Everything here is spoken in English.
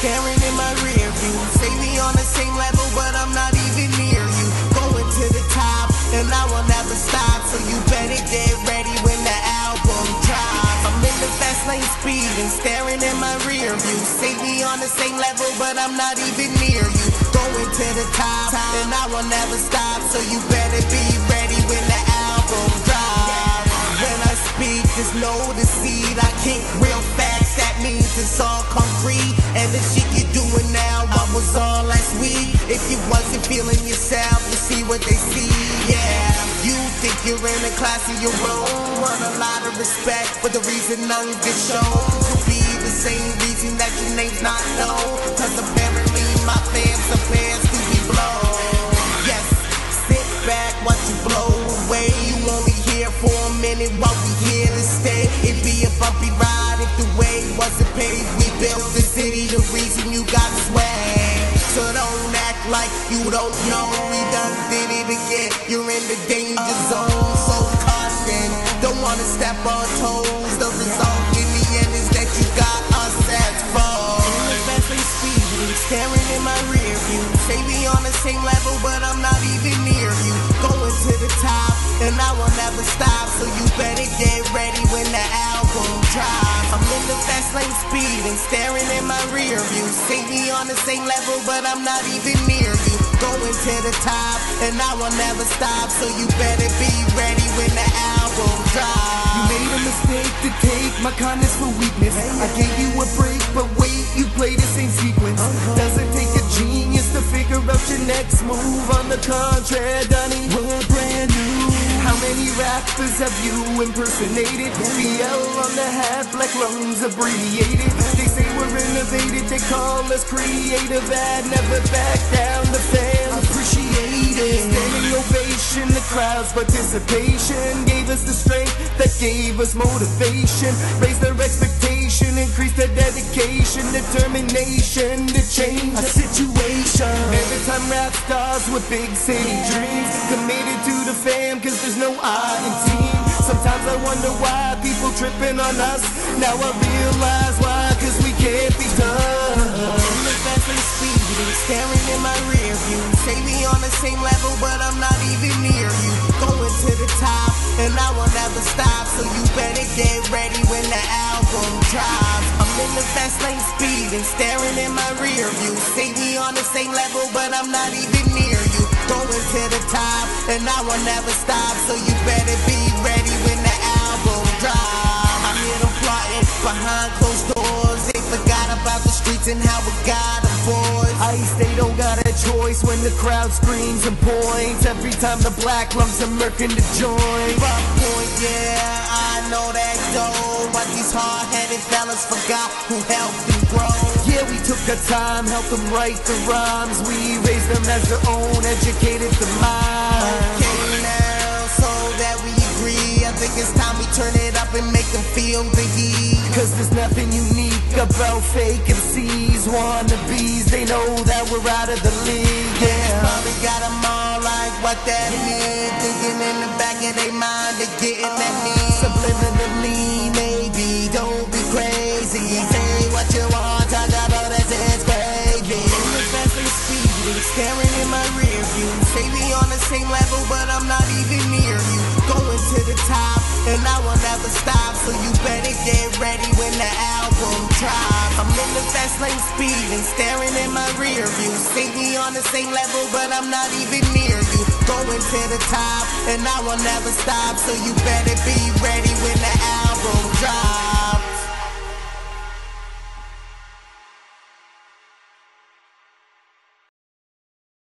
staring in my rear view. Say we on the same level, but I'm not even near you. Going to the top, and I will never stop. So you better get ready when the album drops. I'm in the fast lane speeding, staring in my rear view. Say we on the same level, but I'm not even near you. Going to the top, and I will never stop. So you better be ready when the album drops. When I speak, just know the seed. I kick real fast, that means it's all concrete. And the shit you're doing now, I was on last week. If you wasn't feeling yourself, you see what they see, yeah. You think you're in a class of your own, want a lot of respect, but the reason none get shown could be the same reason that your name's not known. Cause apparently my fans are fans to be blown. Yes, sit back, watch you blow away. You only here for a minute while we here to stay. It'd be a bumpy ride if the way wasn't paved. We built the city, the reason you got swag. So don't act like you don't know. We done did it again. You're in the danger zone, so caution. Don't wanna step on toes. The result in the end is that you got us as foes. In the fast lane speeding, staring in my rear view. Say we on the same level, but I'm not even near you. Going to the top, and I will never stop. So you better get ready when the album drops. I'm in the fast lane speeding, staring in my rear view. Say we on the same level, but I'm not even near you. Going to the top, and I will never stop. So you better be ready when the album drops. You made a mistake to take my kindness for weakness. I gave you a break, but wait, you play the same sequence. Doesn't take a genius to figure out your next move. On the contrary, Donnie, we're brand new. How many rappers have you impersonated? BL on the hat, blacklungz abbreviated. They say we're innovative, they call us creative. I'd never back down, the fans appreciate it. Standing ovation, the crowd's participation gave us the strength that gave us motivation. Raised their expectation, increased their dedication, determination to change a situation. Every time rap stars with big city dreams, committed to the fam, cause there's no I in team. Sometimes I wonder why people tripping on us. Now I realize why, cause we can't be done. In the fast lane speeding, staring in my rear view. Say we on the same level, but I'm not even near you. Going to the top, and I will never stop. So you better get ready when the album drops. I'm in the fast lane speeding, staring in my rear view. Say we on the same level, but I'm not even near you. Going to the top, and I will never stop. So you better be ready when the album drops. I'm here to plotting behind closed doors. They forgot about the streets and how we got them boys. Ice, they don't got a choice when the crowd screams and points. Every time the blacklungz are murking the joint. Rough point, yeah, I know that though. But these hard-headed fellas forgot who helped them grow. Yeah, we took our time, helped them write the rhymes. We raised them as their own, educated the mind. Okay now, so that we agree, I think it's time we turn it up and make them feel the heat. Cause there's nothing unique about fake MCs, wannabes. They know that we're out of the league, yeah. Probably got them all like what that means. Thinking in the back of their mind they're getting that mean. Subliminally, maybe, don't be crazy. Say what you want, talk about it, it's crazy. In the fast lane speeding, staring in my rear view. Say we on the same level, but I'm not even near you. Going to the top, and I will never stop. So you better get ready when the album drops. I'm in the fast lane speeding, staring in my rear view. Say we on the same level, but I'm not even near you. Going to the top, and I will never stop. So you better be ready